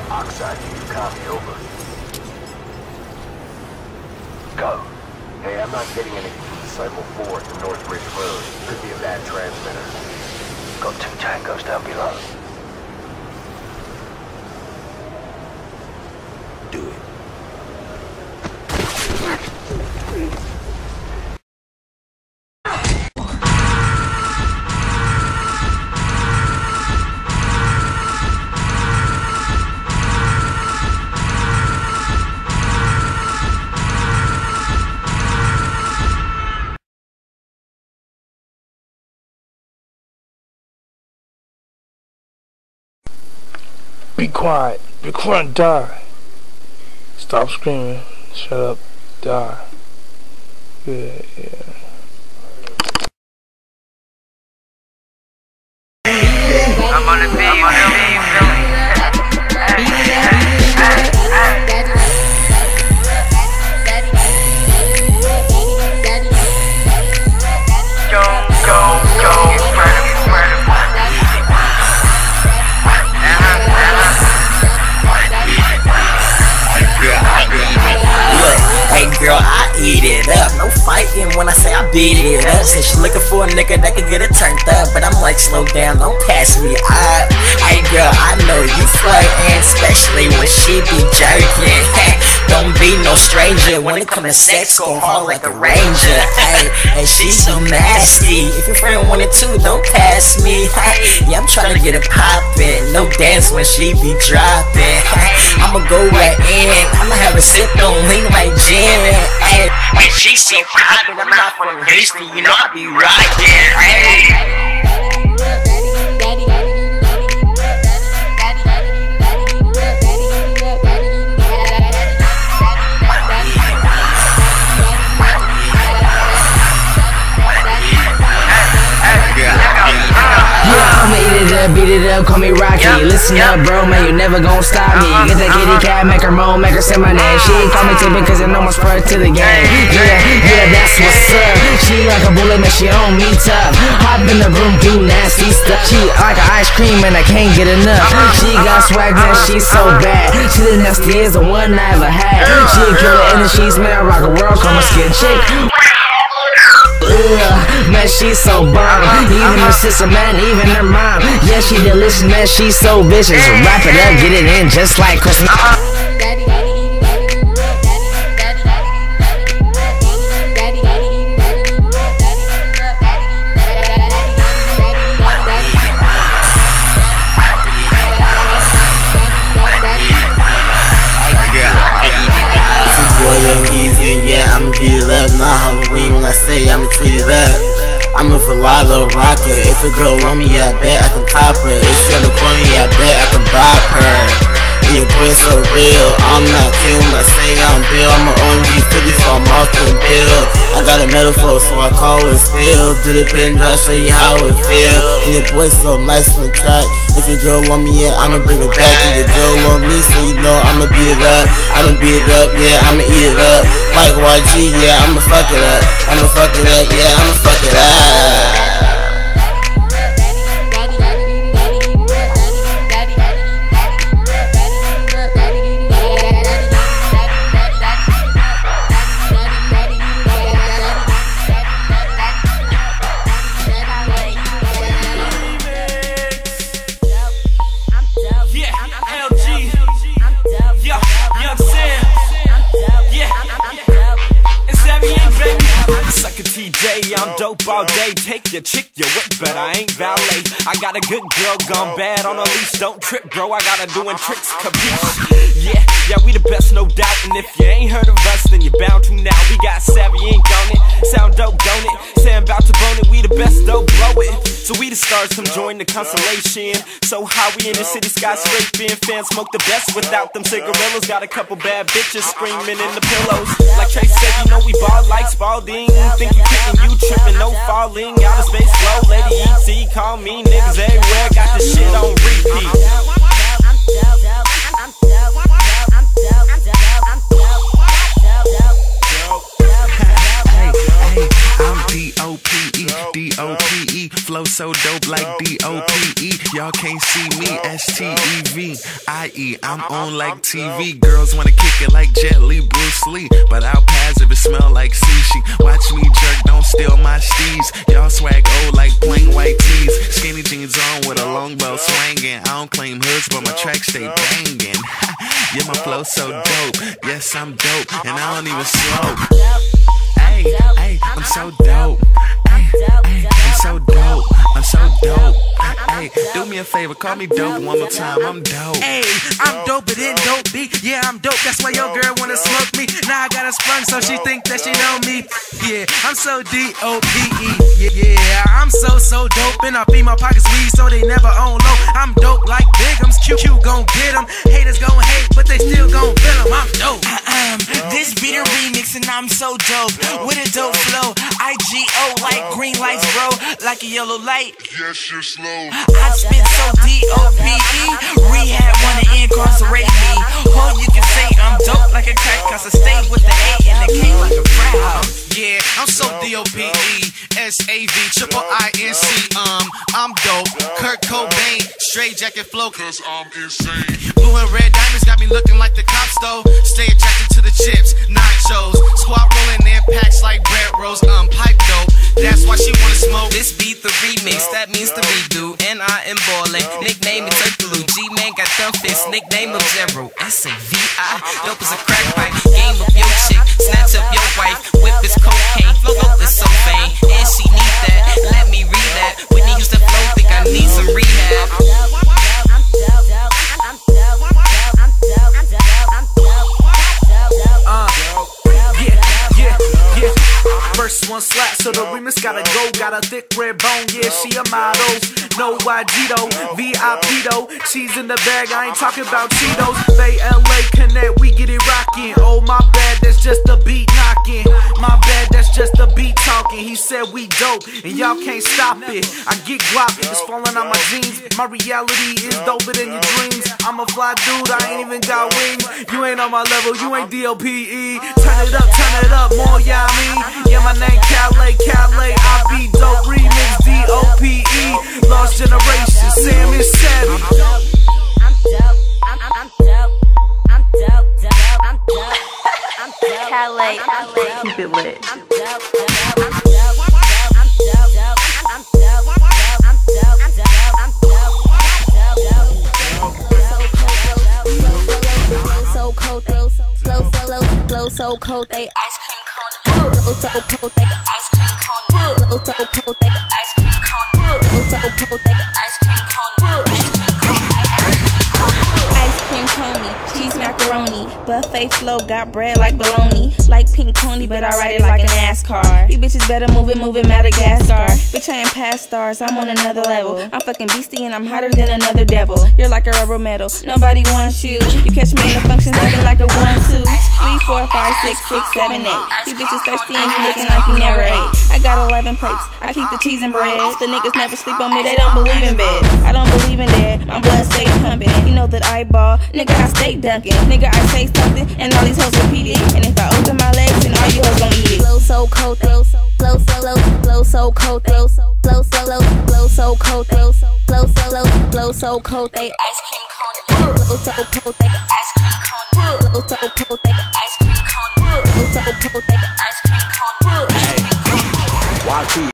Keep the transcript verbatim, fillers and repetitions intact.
Oxide, can you copy? Over. Go. Hey, I'm not getting anything from Disciple four at the Northbridge Road. Could be a bad transmitter. Got two tangos down below. Do it. Be quiet. Be quiet. Die. Stop screaming. Shut up. Die. Good. Yeah. I'm on the beat. I'm on the beat. Go, go, go. Girl, I eat it up, no fighting when I say I beat it up. Said she looking for a nigga that can get it turned up, but I'm like, slow down, don't pass me up. Hey girl, I know you flirtin', especially when she be jerking. Don't be no stranger when it come to sex, go hard like a ranger. Hey, and she so nasty. If your friend wanted to, don't pass me. Hey, yeah, I'm trying to get it poppin', no dance when she be dropping. I'ma go right in, I'ma have a sip, don't lean like gin. Hey, when she so poppin', I'm not from Houston, you know I be rockin'. Hey. Beat it up, call me Rocky. Listen up, bro, man, you never gon' stop me. Get that kitty cat, make her moan, make her say my name. She ain't call me Tippin' cause I know my spread to the game. Yeah, yeah, that's what's up. She like a bullet, man, she on me tough. Hop in the room, do nasty stuff. She like an ice cream and I can't get enough. She got swag, man, she's so bad. She the nastiest, the one I ever had. She a killer in the sheets, man, I rock a world, call my skin chick. Ugh, man, she's so bomb. Even her sister, man, even her mom. Yeah, she delicious, man, she's so vicious. Wrap it up, get it in just like Christmas. Not Halloween when I say I'ma treat it up. I'm a Velado rocker. If a girl want me, I bet I can pop her. If she on the corner, I bet I can bop her. Your boy so real, I'm not kill when I say I'm Bill. I'm an O M G fifty, so I'm off to the bill. I got a metaphor, so I call it still. Do the pin drop, show you how it feel. Your boy so nice on the track. If your girl want me, yeah, I'ma bring it back. If your girl want me, so you know I'ma beat it up. I'ma beat it up, yeah, I'ma eat it up. Like Y G, yeah, I'ma fuck it up. I'ma fuck it up, yeah, I'ma fuck it up. I'm dope all day, take your chick, you whip, but I ain't valet. I got a good girl gone bad on a leash, don't trip, bro, I got her doing tricks, capiche? Yeah, yeah, we the best, no doubt, and if you ain't heard of us, then you're bound to now. We got Savvy ink on it, sound dope, don't it? Say I'm about to bone it, we the best, dope, blow it. So we the stars, come join the constellation. So high, we in the city, skyscraping. Fans smoke the best without them cigarillos. Got a couple bad bitches screaming in the pillows. Like Trace said, you know we ball like Spalding. Think you kicking, you tripping, no falling. Outer space flow, Lady E T, call me niggas everywhere. Got this shit on repeat. D O P E, D O P E, flow so dope like D O P E. Y'all can't see me, S T E V I E. I'm on like T V. Girls wanna kick it like Jet Li, Bruce Lee, but I'll pass if it smell like sushi. Watch me jerk, don't steal my steez. Y'all swag old like plain white tees. Skinny jeans on with a long belt swinging. I don't claim hoods, but my tracks stay banging. Yeah, my flow so dope. Yes, I'm dope, and I don't even slow. Ay, ay, I'm so dope. Ay, ay, I'm so dope. I'm so dope. Hey, do me a favor, call me dope one more time. I'm dope. Hey, I'm doper than dope B. Yeah, I'm dope. That's why your girl wanna smoke me. Now I got a sprung, so she think that she know me. Yeah, I'm so D O P E. Yeah, yeah, I'm so so dope, and I feed my pockets weed, so they never on low. I'm dope like Bigums. Q Q gon' get 'em. Haters gon' hate, but they still gon' feel 'em. I'm dope. Um, this beat a remix, and I'm so dope with a dope flow. I G O like green lights, bro, like a yellow light. Yes, you're slow. I spit so D O P E. Rehab wanna incarcerate me. All you can say I'm dope like a crack, cause I stay with the A and the K like a crowd. Yeah, I'm so D O P E, S A V, triple I N C, um, I'm dope. Kurt Cobain, straight jacket flow, Cause I'm insane. Blue and red diamonds got me looking like the cops though. Stay attracted to the chips, nachos. Squad rolling in packs like bread rolls, um, pipe dope. That's why she wanna smoke. This beat the remix, that means the redo, and I am ballin'. Nickname is Turkaloo, G-Man got them fists, nickname of Zero, S A V I, dope as a crack pipe. Game of your chick, snatch up your wife, whip is cocaine, flow dope is so vain, and she need that, let me read that. Whitney used to flow, think I need some rehab. Uh, yeah, yeah, yeah. First one slap, so the remix gotta go. Got a thick red bone, yeah, she a model. No Y G though, V I P though. She's in the bag, I ain't talking about Cheetos. Bay L A Connect, we get it rockin'. Oh my bad, that's just the beat knocking. My bad, that's just the beat talking. He said we dope, and y'all can't stop it. I get guap, it's falling on my jeans. My reality is doper than your dreams. I'm a fly dude, I ain't even got wings. You ain't on my level, you ain't D O P E. Turn it up, turn it up, more y'all mean. Yeah, my name Calais, Calais, I be dope, remix, D O P E. Lost generation, Sam is savage. I'm dope, I'm dope, I'm, I'm dope, I'm dope, dope, I'm dope, I'm dope, Calais, keep it lit. I'm dope, dope, I'm dope, dope, I'm dope, dope, I'm dope, dope, I'm dope, dope, I'm dope, dope. So cold, flow so cold, flow, flow, flow so cold, they ice cream cone. Flow so cold, they ice cream cone. Flow so cold, they ice cream cone. Flow so cold, they ice cream cone. Ice cream coney, cheese macaroni, buffet flow got bread like bologna, like pink pony, but I ride it like a NASCAR. You bitches better move it, move it Madagascar. Bitch, I ain't past stars, I'm on another level. I'm fucking beastie and I'm hotter than another devil. You're like a rubber metal, nobody wants you. You catch me in the function looking like a one, two, three, four, five, six, six, seven, eight. You bitches thirsty and you looking like you never ate. I got eleven plates, I keep the cheese and bread. The niggas never sleep on me, they don't believe in bed. I don't believe in dead, my blood stays pumping. You know that I ball, nigga I stay dunking. Nigga I say something and all these hoes repeat it. And if I open my legs then all you hoes gon' eat it. Flow so cold, flow so flow so flow flow so cold, flow so flow so flow flow so cold, flow so flow so flow flow so cold, they ice cream cone. Flow so cold, they ice cream cone. Flow so cold, they ice cream cone. Flow so cold, they